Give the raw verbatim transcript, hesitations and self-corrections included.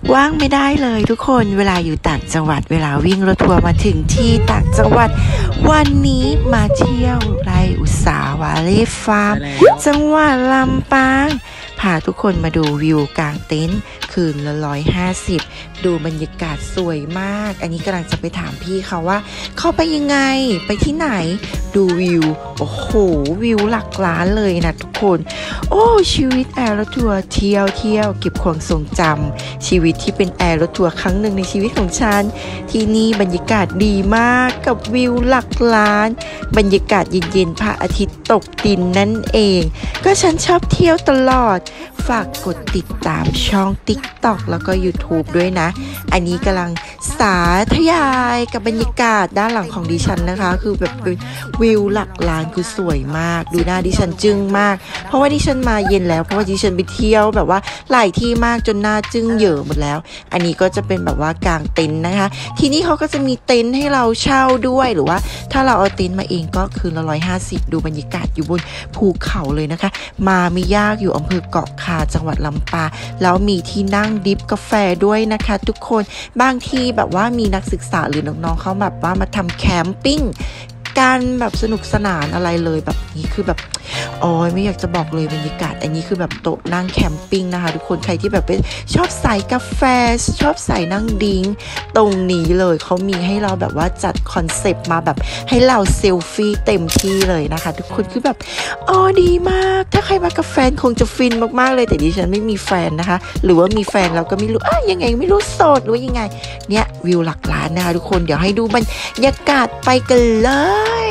ว่างไม่ได้เลยทุกคนเวลาอยู่ต่างจังหวัดเวลาวิ่งรถทัวร์มาถึงที่ต่างจังหวัดวันนี้มาเที่ยวไร่อุตสาวาเล่ฟาร์มจังหวัดลำปางพาทุกคนมาดูวิวกลางเต็นท์คืนละร้อยห้าสิบดูบรรยากาศสวยมากอันนี้กำลังจะไปถามพี่เขาว่าเข้าไปยังไงไปที่ไหนดูวิวโอ้โหวิวหลักล้านเลยนะทุกคนโอ้ชีวิตแอร์รถทัวร์เที่ยวเที่ยวเก็บความทรงจำชีวิตที่เป็นแอร์รถทัวร์ครั้งหนึ่งในชีวิตของฉันที่นี่บรรยากาศดีมากกับวิวหลักล้านบรรยากาศเย็นๆพระอาทิตย์ตกดินนั่นเองก็ฉันชอบเที่ยวตลอดฝากกดติดตามช่อง ติ๊กต็อก แล้วก็ ยูทูบ ด้วยนะอันนี้กำลังสาธยายกับบรรยากาศด้านหลังของดิฉันนะคะคือแบบวิวหลักล้านคือสวยมากดูหน้าดิฉันจึ้งมากเพราะว่าดิฉันมาเย็นแล้วเพราะว่าดิฉันไปเที่ยวแบบว่าหลายที่มากจนหน้าจึ้งเหย่อหมดแล้วอันนี้ก็จะเป็นแบบว่ากางเต็นท์นะคะที่นี่เขาก็จะมีเต็นท์ให้เราเช่าด้วยหรือว่าถ้าเราเอาเต็นท์มาเองก็คืนละร้อยห้าสิบดูบรรยากาศอยู่บนภูเขาเลยนะคะมาไม่ยากอยู่อำเภอเกาะคาจังหวัดลำปางแล้วมีที่นั่งดิฟกาแฟด้วยนะคะทุกคนบางทีแบบว่ามีนักศึกษาหรือน้องๆเขาแบบว่ามาทำแคมปิ้งการแบบสนุกสนานอะไรเลยแบบนี้คือแบบโอ้ยไม่อยากจะบอกเลยบรรยากาศอันนี้คือแบบโต๊ะนั่งแคมปิ้งนะคะทุกคนใครที่แบบเป็นชอบใส่กาแฟชอบใส่นั่งดิ้งตรงนี้เลยเขามีให้เราแบบว่าจัดคอนเซปต์มาแบบให้เราเซลฟี่เต็มที่เลยนะคะทุกคนคือแบบอ๋อดีมากถ้าใครมากับแฟนคงจะฟินมากๆเลยแต่ดิฉันไม่มีแฟนนะคะหรือว่ามีแฟนเราก็ไม่รู้อ่ะยังไงไม่รู้โสดหรือว่ายังไงเนี่ยวิวหลักล้านนะคะทุกคนเดี๋ยวให้ดูบรรยากาศไปกันเลย